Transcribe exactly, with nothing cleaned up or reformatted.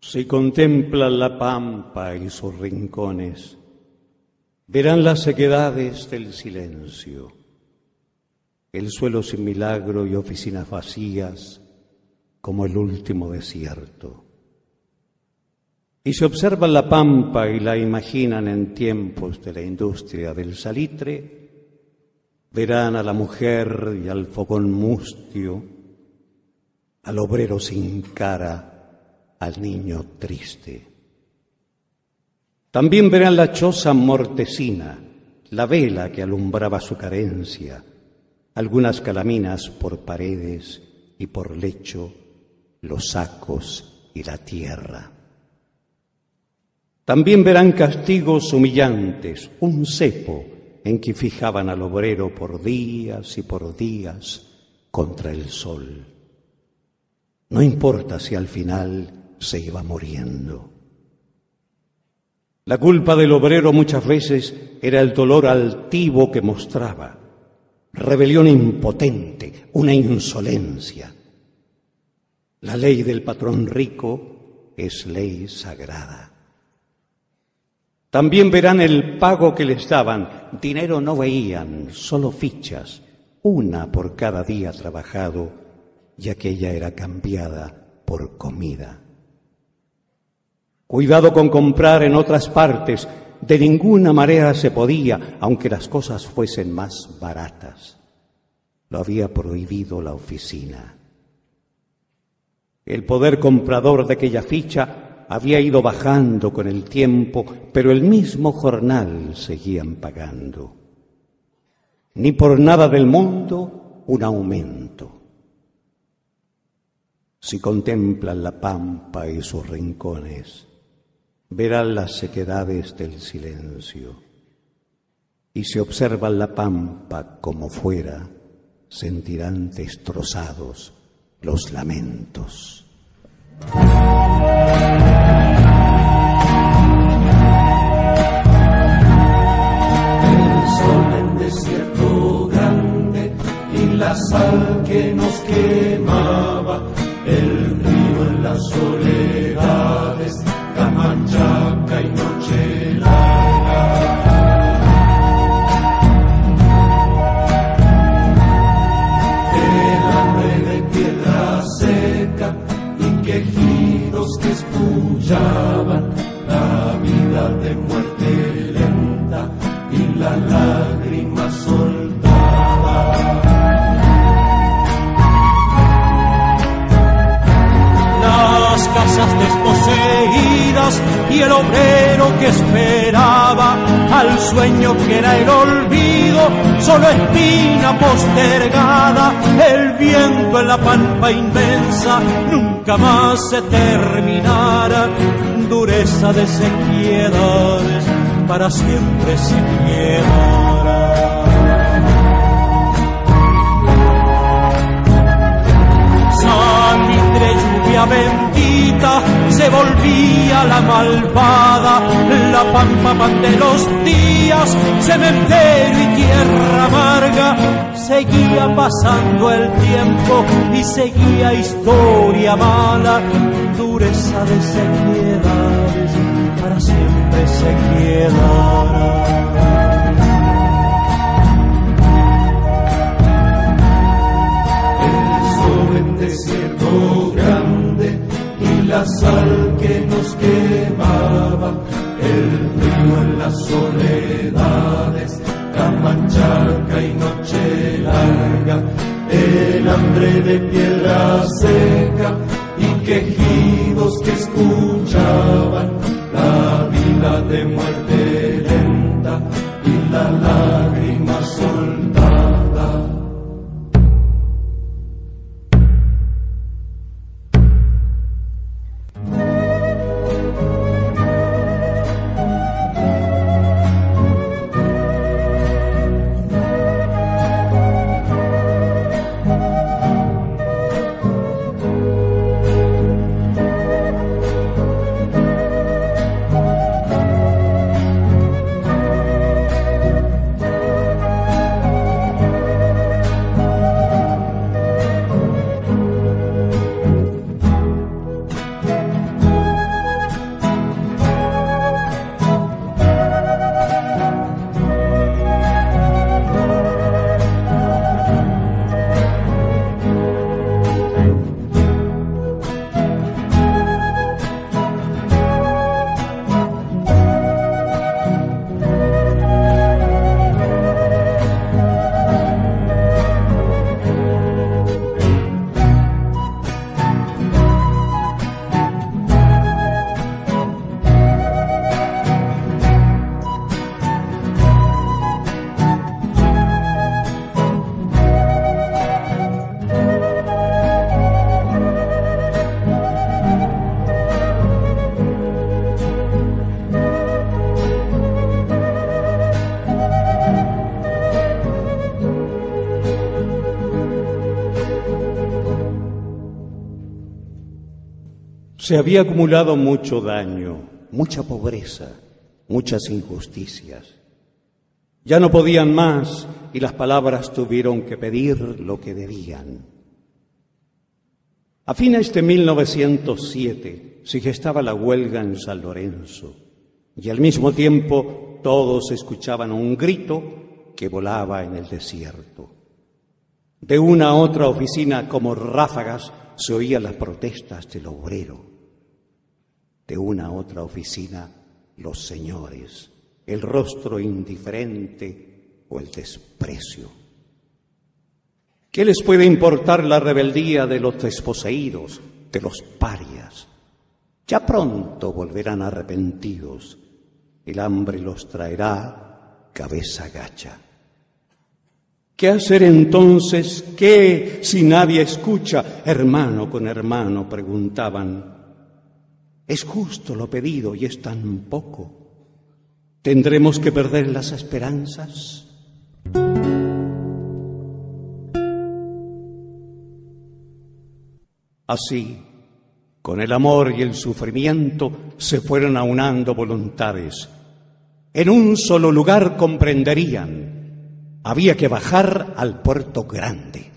Si contemplan la pampa y sus rincones, verán las sequedades del silencio, el suelo sin milagro y oficinas vacías como el último desierto. Y si observan la pampa y la imaginan en tiempos de la industria del salitre, verán a la mujer y al fogón mustio, al obrero sin cara, al niño triste. También verán la choza mortecina, la vela que alumbraba su carencia, algunas calaminas por paredes y por lecho, los sacos y la tierra. También verán castigos humillantes, un cepo en que fijaban al obrero por días y por días contra el sol. No importa si al final se iba muriendo. La culpa del obrero muchas veces era el dolor altivo que mostraba, rebelión impotente, una insolencia. La ley del patrón rico es ley sagrada. También verán el pago que les daban. Dinero no veían, solo fichas, una por cada día trabajado, y aquella era cambiada por comida. Cuidado con comprar en otras partes, de ninguna manera se podía, aunque las cosas fuesen más baratas. Lo había prohibido la oficina. El poder comprador de aquella ficha había ido bajando con el tiempo, pero el mismo jornal seguían pagando. Ni por nada del mundo un aumento. Si contemplan la pampa y sus rincones, verán las sequedades del silencio. Y si observan la pampa como fuera, sentirán destrozados los lamentos. El sol en desierto grande y la sal que nos quemaba, el río en las soledades, la machaca y noche larga. El hambre de piedra seca y quejidos que escuchaban, la vida de muerte lenta y la lágrima soltada. Las casas desposeídas y el obrero que esperaba al sueño que era el olvido, solo espina postergada, el viento en la pampa inmensa nunca más se terminara, dureza de sequedades para siempre se quedará. Salitre, lluvia bendita, se volvía la malvada, la pampa pan de los días, cementerio y tierra amarga. Seguía pasando el tiempo y seguía historia mala, dureza de sequedades, para siempre se quedará. Desierto grande y la sal que nos quemaba, el frío en las soledades, la machaca y noche larga, el hambre de piedra seca y quejidos que escuchaban, la vida de muerte lenta y la lágrima soltada. Se había acumulado mucho daño, mucha pobreza, muchas injusticias. Ya no podían más y las palabras tuvieron que pedir lo que debían. A fines de mil novecientos siete se gestaba la huelga en San Lorenzo y al mismo tiempo todos escuchaban un grito que volaba en el desierto. De una a otra oficina, como ráfagas, se oían las protestas del obrero. De una a otra oficina, los señores, el rostro indiferente o el desprecio. ¿Qué les puede importar la rebeldía de los desposeídos, de los parias? Ya pronto volverán arrepentidos. El hambre los traerá cabeza gacha. ¿Qué hacer entonces? ¿Qué si nadie escucha? Hermano con hermano preguntaban. ¿Es justo lo pedido y es tan poco? ¿Tendremos que perder las esperanzas? Así, con el amor y el sufrimiento, se fueron aunando voluntades. En un solo lugar comprenderían. Había que bajar al puerto grande.